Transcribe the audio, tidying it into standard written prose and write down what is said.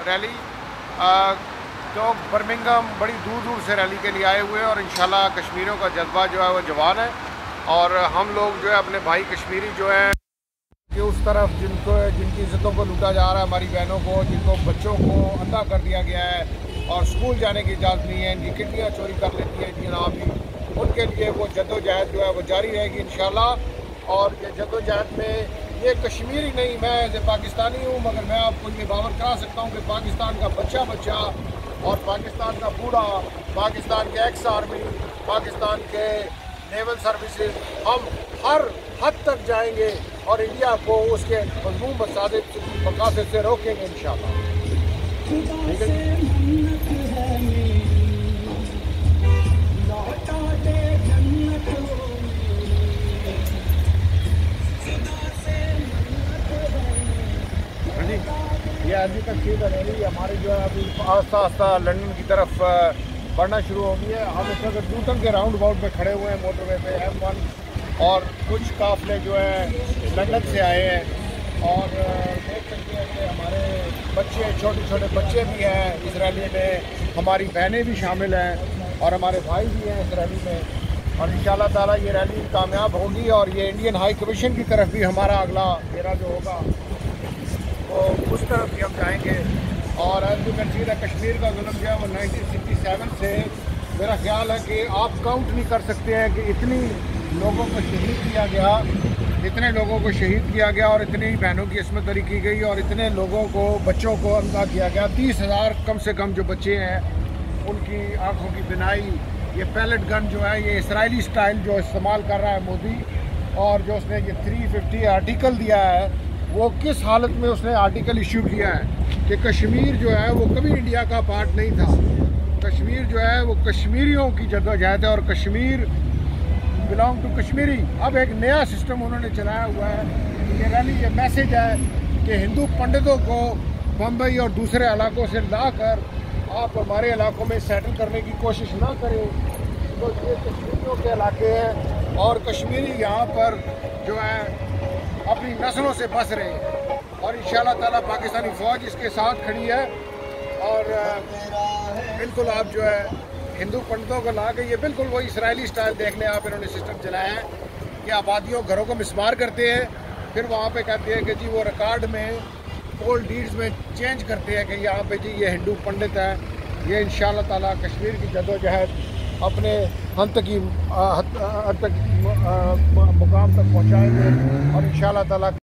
Rally. तो Birmingham बड़ी दूर दूर से रैली के लिए आए हुए हैं और इंशाल्लाह कश्मीरियों का जज्बा जो है वो जवान है। और हम लोग जो है अपने भाई कश्मीरी जो है कि उस तरफ जिनकी इज़्ज़तों को लूटा जा रहा है, हमारी बहनों को, जिनको बच्चों को अंधा कर दिया गया है और स्कूल जाने की इजाज़त नहीं है, इनकी किडनियाँ चोरी कर लेती है जनाब भी, उनके लिए वो जद्दोजहद जो है वो जारी रहेगी इंशाल्लाह। और ये जद्दोजहद में ये कश्मीरी नहीं, मैं एज ए पाकिस्तानी हूँ, मगर मैं आपको ये बावर करा सकता हूँ कि पाकिस्तान का बच्चा और पाकिस्तान का बूढ़ा, पाकिस्तान के एक्स आर्मी, पाकिस्तान के नेवल सर्विसेज, हम हर हद तक जाएंगे और इंडिया को उसके मज़मूम मकासद से रोकेंगे इंशाल्लाह। ठीक है। ये अभी तक सीधा रैली हमारी जो है अभी आस्ता आस्ता लंदन की तरफ बढ़ना शुरू हो गई है। हम इस वक्त लूटन के राउंड अबाउट में खड़े हुए हैं मोटरवे पे M1, और कुछ काफले जो है लंदन से आए हैं और देख सकते हैं कि हमारे बच्चे, छोटे छोटे बच्चे भी हैं इस रैली में, हमारी बहनें भी शामिल हैं और हमारे भाई भी हैं इस रैली में। और इंशाल्लाह ताला ये रैली कामयाब होगी और ये इंडियन हाई कमीशन की तरफ भी हमारा अगला फेरा जो होगा वो उस तरफ भी हम जाएंगे। और as you can see Kashmir का जुल्म जो है वो 1967 से, मेरा ख्याल है कि आप काउंट नहीं कर सकते हैं कि इतनी लोगों को शहीद किया गया, इतने लोगों को शहीद किया गया और इतनी बहनों की इसमत दरी की गई और इतने लोगों को, बच्चों को अंधा किया गया। 30,000 कम से कम जो बच्चे हैं उनकी आँखों की बिनाई। ये पैलेट गन जो है ये इसराइली स्टाइल जो इस्तेमाल कर रहा है मोदी, और जो उसने ये 350 आर्टिकल दिया है, वो किस हालत में उसने आर्टिकल इशू किया है कि कश्मीर जो है वो कभी इंडिया का पार्ट नहीं था। कश्मीर जो है वो कश्मीरियों की जद्दोजहद है और कश्मीर बिलोंग टू कश्मीरी। अब एक नया सिस्टम उन्होंने चलाया हुआ है। ये रैली ये मैसेज है कि हिंदू पंडितों को बम्बई और दूसरे इलाकों से लाकर आप हमारे इलाकों में सेटल करने की कोशिश ना करें। तो ये कश्मीरियों के इलाके हैं और कश्मीरी यहाँ पर जो है अपनी नस्लों से बस रहे हैं और इंशाल्लाह ताला पाकिस्तानी फ़ौज इसके साथ खड़ी है। और बिल्कुल आप जो है हिंदू पंडितों को ला के ये बिल्कुल वही इसराइली स्टाइल देख लें आप, इन्होंने सिस्टम चलाया है कि आबादियों घरों को मिसमार करते हैं, फिर वहाँ पे कहते हैं कि जी वो रिकॉर्ड में ओल्ड डीड्स में चेंज करते हैं कि यहाँ पे जी ये हिंदू पंडित है। ये इंशाल्लाह ताला कश्मीर की जद्दोजहद अपने हद तक मुकाम तक पहुँचाएंगे और इंशाल्लाह ताला